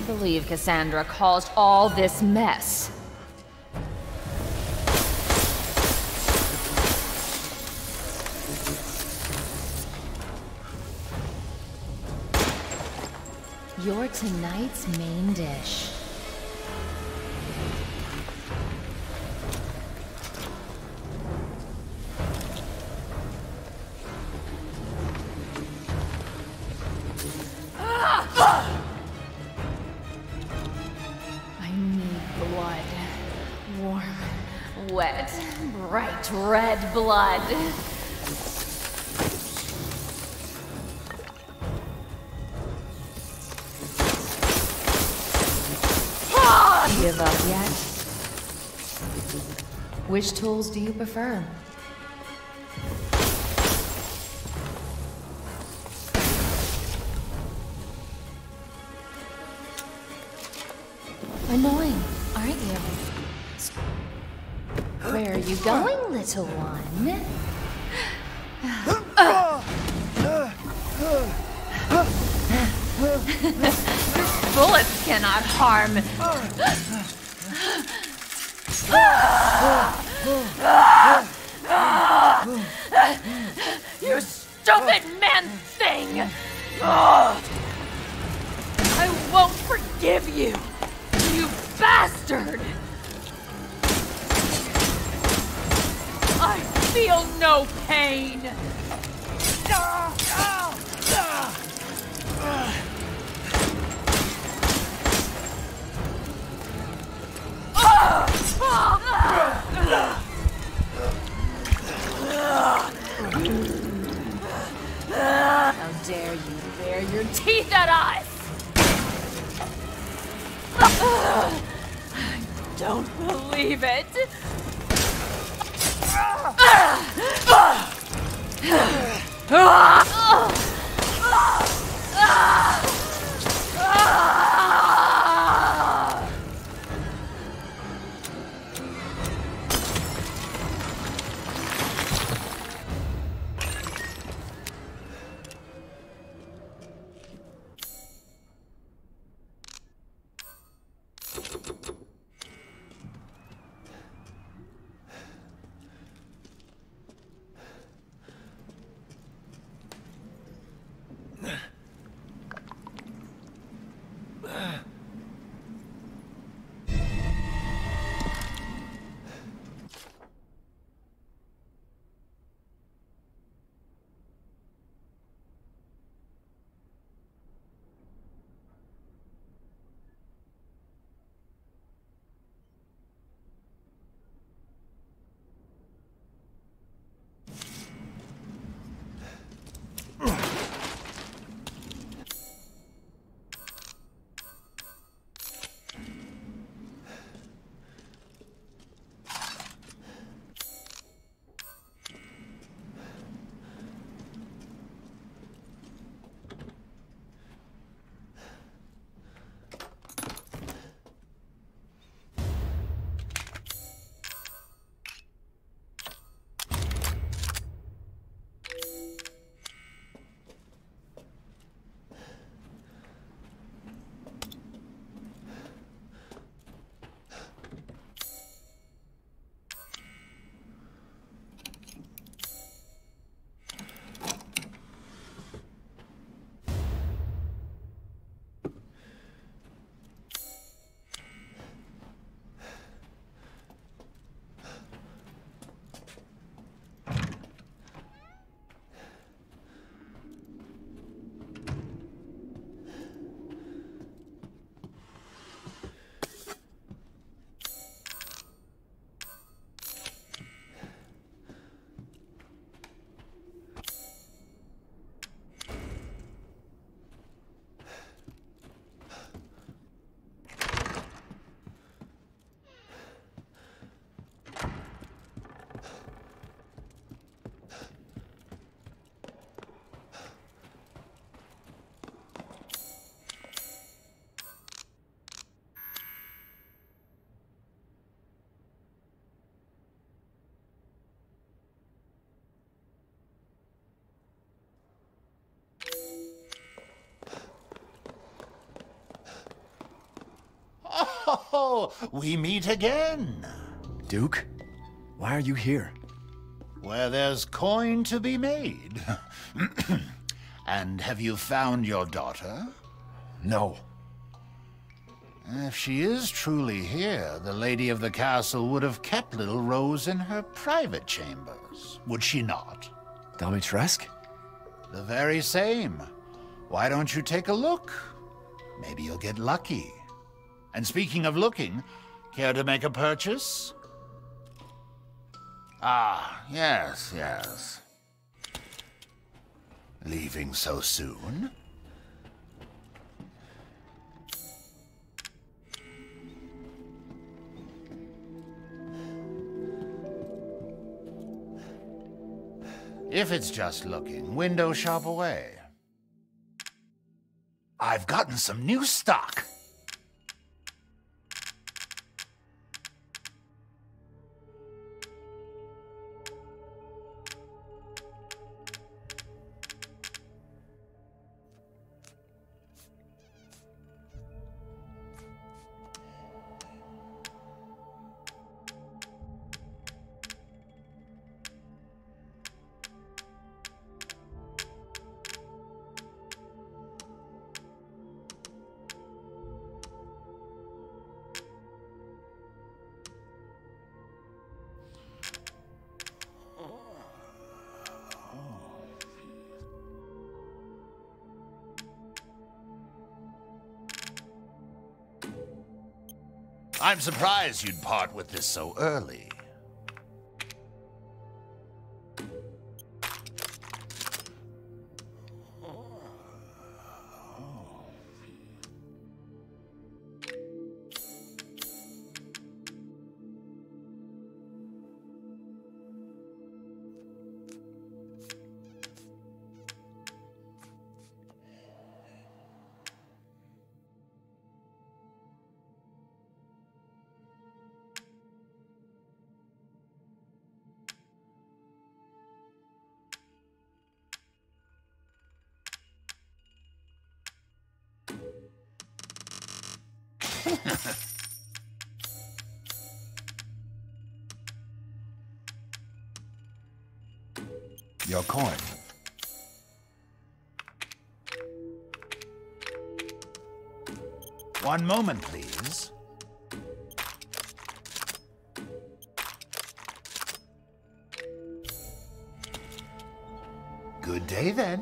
believe Cassandra caused all this mess. You're tonight's main dish. I need blood. Warm, wet, bright red blood. Give up yet? Which tools do you prefer? Annoying, aren't you? Where are you going, little one? Bullets cannot harm. You stupid man thing! I won't forgive you, you bastard! I feel no pain. How dare you bare your teeth at us! I don't believe it. Oh, we meet again. Duke, why are you here? Where there's coin to be made. And have you found your daughter? No. If she is truly here, the lady of the castle would have kept little Rose in her private chambers, would she not? Dimitrescu? The very same. Why don't you take a look? Maybe you'll get lucky. And speaking of looking, care to make a purchase? Ah, yes, yes. Leaving so soon? If it's just looking, window shop away. I've gotten some new stock. I'm surprised you'd part with this so early. Your coin. One moment, please. Good day, then.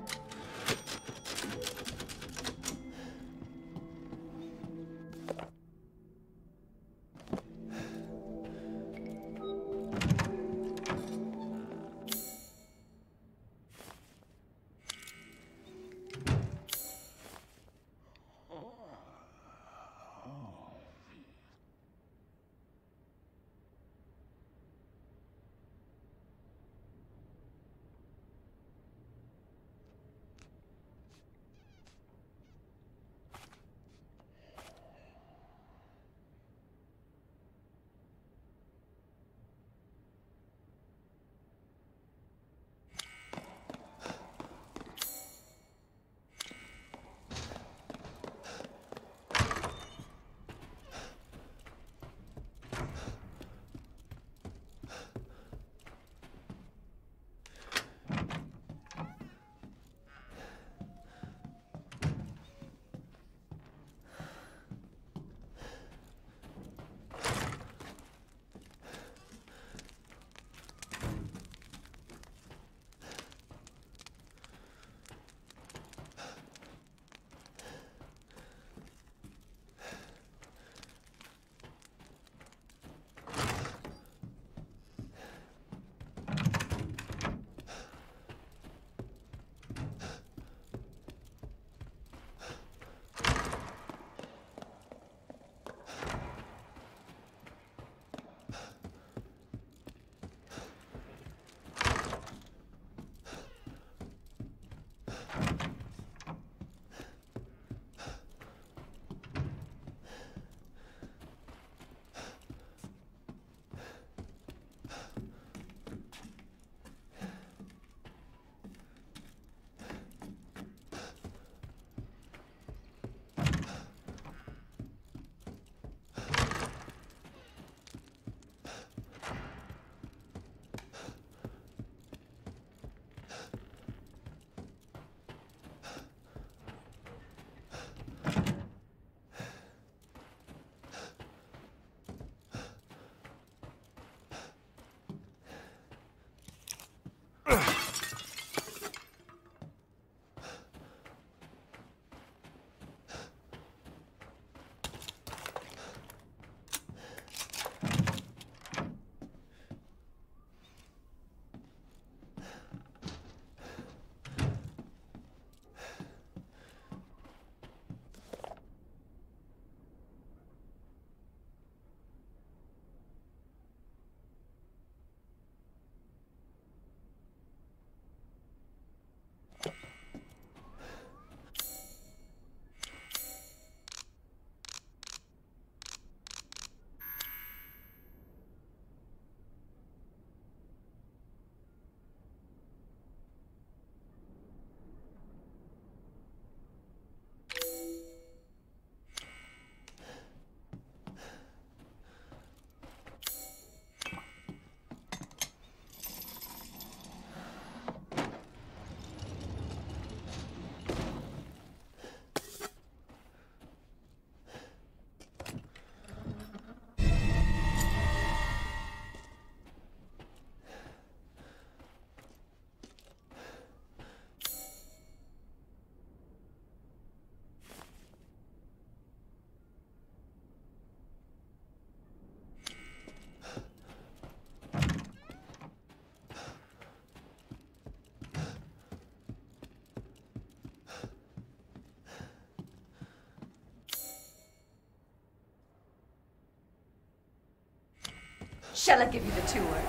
Shall I give you the tour?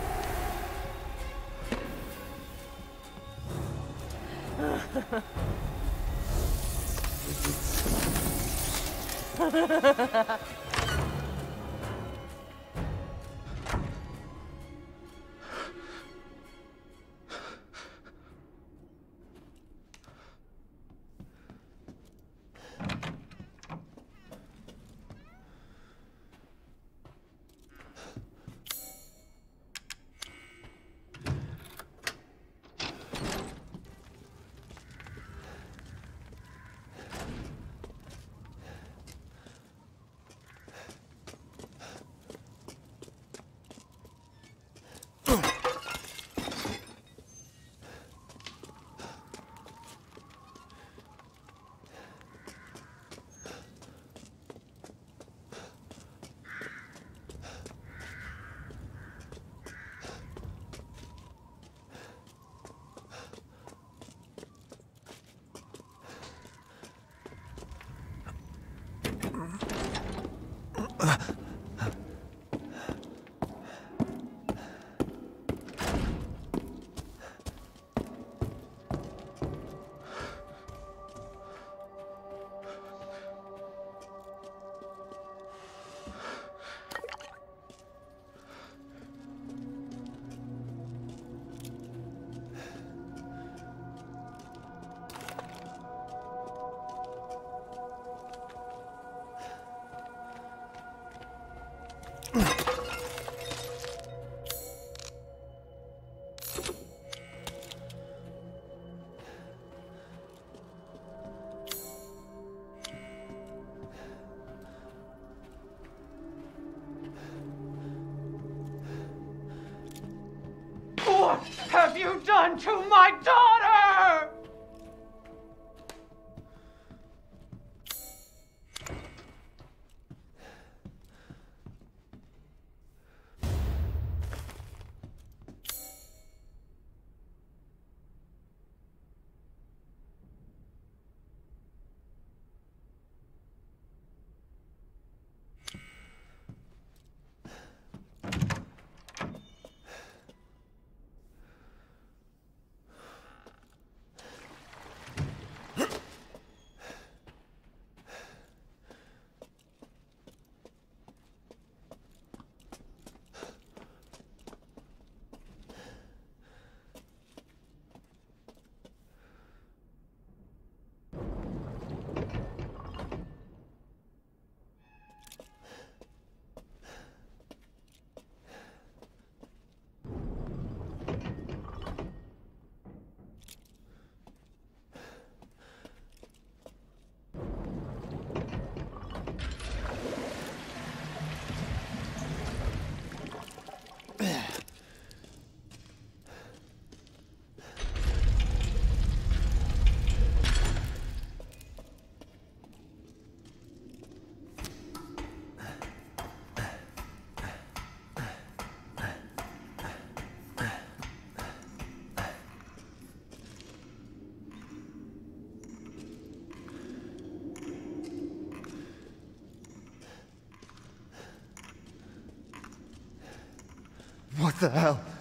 What have you done to my daughter? What the hell?